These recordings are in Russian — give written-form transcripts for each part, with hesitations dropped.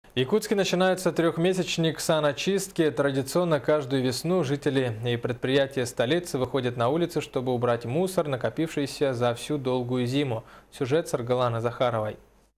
В Якутске начинается трехмесячник саночистки. Традиционно каждую весну жители и предприятия столицы выходят на улицы, чтобы убрать мусор, накопившийся за всю долгую зиму. Сюжет с Аргаланы Захаровой.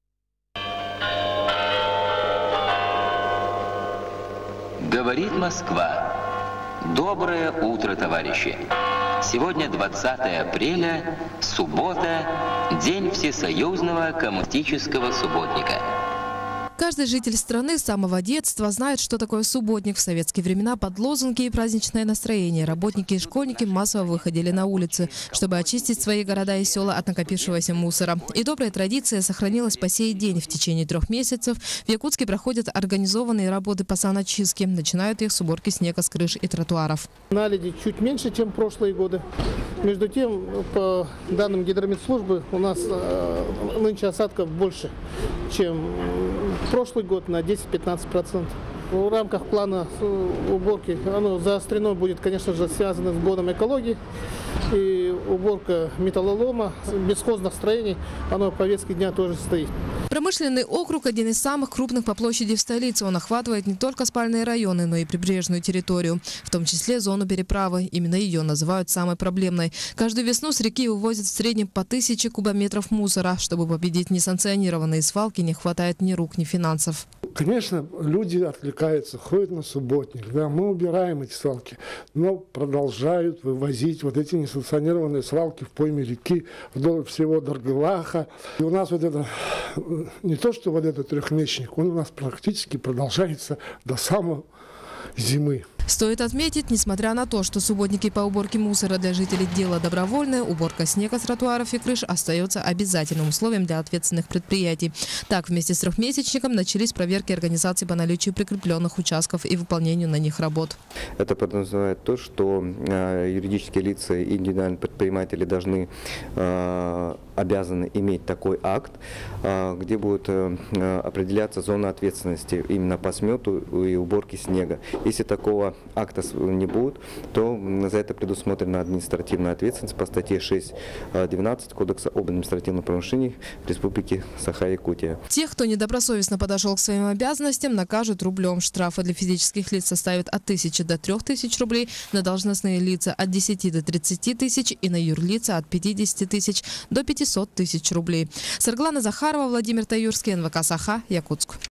Говорит Москва. Доброе утро, товарищи! Сегодня 20 апреля, суббота, день всесоюзного коммунистического субботника. Каждый житель страны с самого детства знает, что такое субботник. В советские времена под лозунги и праздничное настроение работники и школьники массово выходили на улицы, чтобы очистить свои города и села от накопившегося мусора. И добрая традиция сохранилась по сей день. В течение 3 месяцев в Якутске проходят организованные работы по саночистке. Начинают их с уборки снега с крыш и тротуаров. Наледи чуть меньше, чем прошлые годы. Между тем, по данным гидрометслужбы, у нас нынче осадков больше, чем прошлый год, на 10-15%. В рамках плана уборки оно заострено будет, конечно же, связано с годом экологии. И уборка металлолома, бесхозных строений, оно в повестке дня тоже стоит. Промышленный округ – один из самых крупных по площади в столице. Он охватывает не только спальные районы, но и прибрежную территорию, в том числе зону переправы. Именно ее называют самой проблемной. Каждую весну с реки увозят в среднем по 1000 кубометров мусора. Чтобы победить несанкционированные свалки, не хватает ни рук, ни финансов. Конечно, люди отвлекаются, ходят на субботник, да, мы убираем эти свалки, но продолжают вывозить вот эти несанкционированные свалки в пойме реки вдоль всего Даргалаха. И у нас вот это, не то что вот этот трехмесячник, он у нас практически продолжается до самой зимы. Стоит отметить, несмотря на то, что субботники по уборке мусора для жителей дело добровольное, уборка снега с тротуаров и крыш остается обязательным условием для ответственных предприятий. Так, вместе с трехмесячником начались проверки организаций по наличию прикрепленных участков и выполнению на них работ. Это подразумевает то, что юридические лица и индивидуальные предприниматели должны обязаны иметь такой акт, где будет определяться зона ответственности именно по смету и уборке снега. Если такого акта не будет, то за это предусмотрена административная ответственность по статье 6.12 Кодекса об административных правонарушениях Республики Саха-Якутия. Тех, кто недобросовестно подошел к своим обязанностям, накажут рублем. Штрафы для физических лиц составят от 1000 до 3000 рублей, на должностные лица от 10 до 30 тысяч и на юрлица от 50 тысяч до 500 тысяч рублей. Аргалана Захарова, Владимир Таюрский, НВК Саха, Якутск.